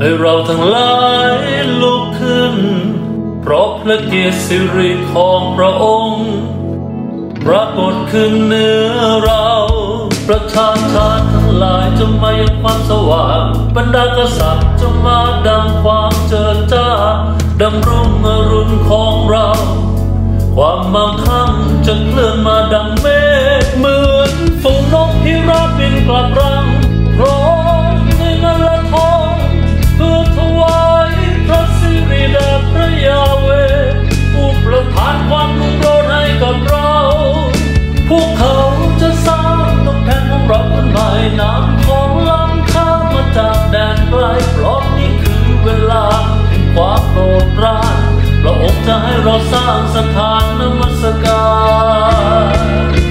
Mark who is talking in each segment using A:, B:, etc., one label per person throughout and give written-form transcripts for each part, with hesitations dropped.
A: ให้เราทั้งหลายลุกขึ้นเพราะพระเกียรติสิริของพระองค์ปรากฏขึ้นเหนือเราประชาชาติทั้งหลายจะมายังความสว่างบรรดากษัตริย์จะมาดังความเจิดจ้าดำรุ่งอรุณของเราความมั่งคั่งจะเคลื่อนมาดังเมฆเหมือนฝูงนกพิราบบินกลับรังพร้อมในนันละทองเพื่อถวายพระสิริแด่พระยาเวห์ผู้ประทานความรุ่งโรจน์ให้กับเราพวกเขาจะสร้างกำแพงของเราขึ้นใหม่น้ำของล้ำข้ามมาจากแดนไกลเพราะนี่คือเวลาแห่งความโปรดปรานพระองค์จะให้เราสร้างสถานนมัสการ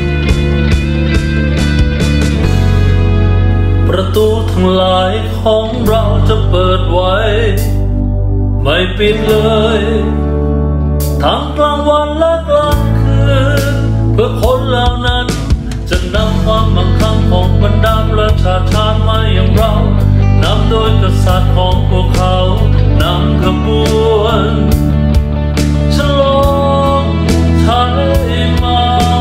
A: ประตูทั้งหลายของเราจะเปิดไว้ไม่ปิดเลยทั้งกลางวันและกลางคืนเพื่อคนเหล่านั้นจะนำความมั่งคั่งของบรรดาประชาชาติมาอย่างเรานำโดยกษัตริย์ของพวกเขานำขบวนฉลองชัยมา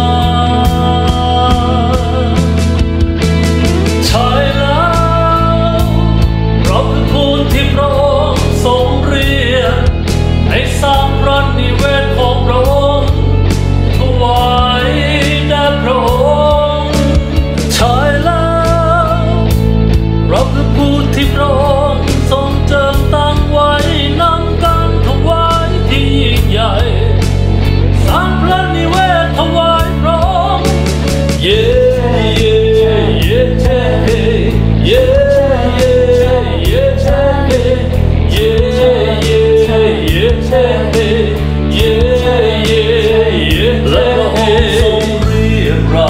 A: ใช่แล้วเราคือทูตที่พระองค์ทรงเรียกให้สร้างพระนิเวศของพระองค์ถวายแด่พระองค์ใช่แล้วเราคือผู้ที่พระองค์ทรงเจิมตั้งไว้นำการถวายที่ยิ่งใหญ่สร้างพระนิเวศถวายพระองค์เย่เย่เย่เย่เย่เย่เย่เย่เย่เย่เย่เย่เย่และพระองค์ทรงเรียกเรา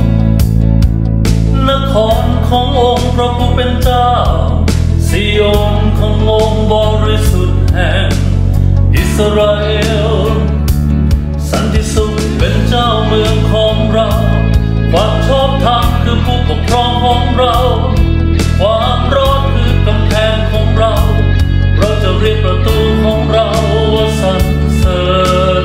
A: นครขององค์พระผู้เป็นเจ้าซิโยนขององค์บริสุทธิ์แห่งอิสราเอลสันติสุขเป็นเจ้าเมืองของเราความชอบธรรมคือผู้ปกครองของเราความรอดคือกำแพงของเราเราจะเรียกประตูของเราว่าสรรเสริญ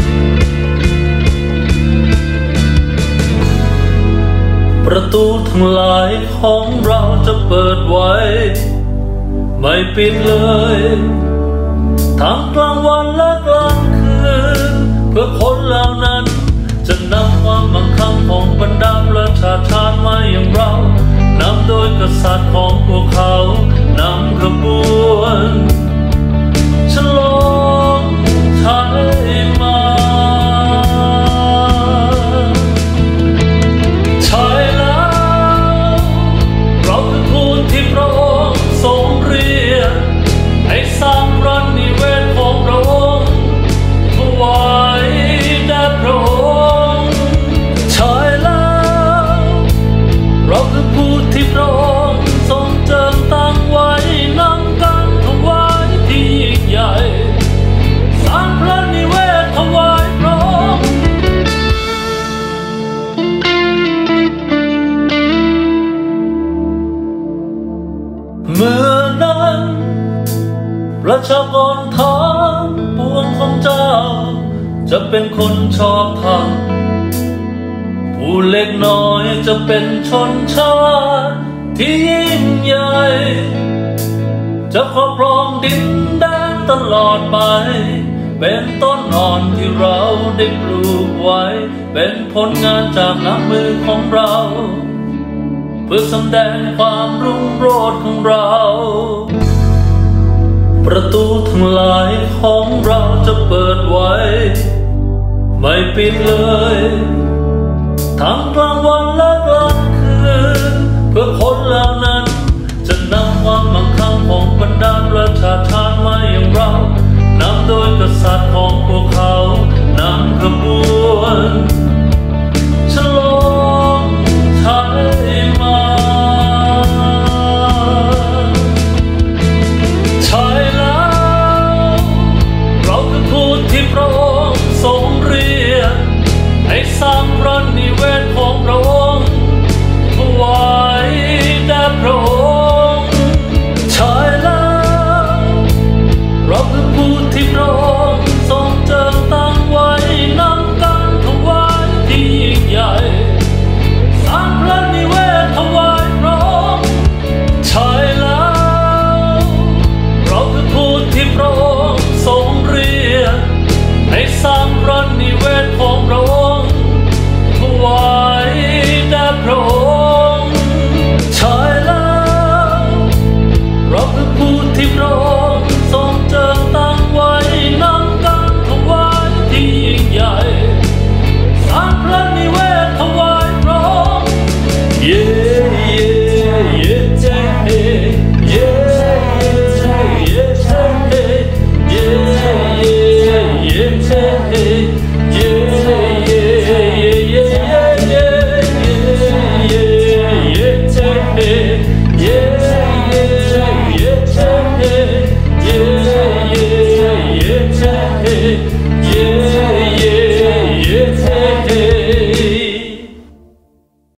A: ประตูทั้งหลายของเราจะเปิดไว้ไม่ปิดเลยทั้งกลางวันและกลางคืนเพื่อคนเหล่านั้นจะนำความมั่งคั่งของบรรดาประชาชาติมาอย่างเรานำโดยกษัตริย์ของพวกเขานำขบวนฉลองชัยมาใช่แล้วเราคือทูตที่พระองค์ทรงเรียกให้สร้างพระนิเวศของพระองค์ถวายแด่พระองค์ใช่แล้วเราคือผู้ที่พระองค์ทรงเจิมตั้งไว้นำการถวายที่ยิ่งใหญ่สร้างพระนิเวศถวายพระองค์เมื่อนั้นประชากรทั้งปวงของเจ้าจะเป็นคนชอบธรรมผู้เล็กน้อยจะเป็นชนชาติที่ยิ่งใหญ่จะครอบครองดินแดนตลอดไปเป็นต้นอ่อนที่เราได้ปลูกไว้เป็นผลงานจากน้ำมือของเราเพื่อแสดงความรุ่งโรจน์ของเราประตูทั้งหลายของเราจะเปิดไว้ไม่ปิดเลยทั้งกลางวันและกลางคืนเพื่อคนเหล่านั้นจะนำความมั่งคั่งของบรรดาประชาชาติมาอย่างเรานำโดยกษัตริย์ของพวกเขานำขบวน